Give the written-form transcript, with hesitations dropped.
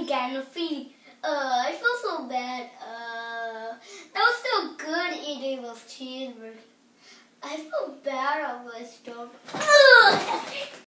Gandolfini. I feel so bad. That was so good eating those cheeseburgers. I feel bad on my stomach.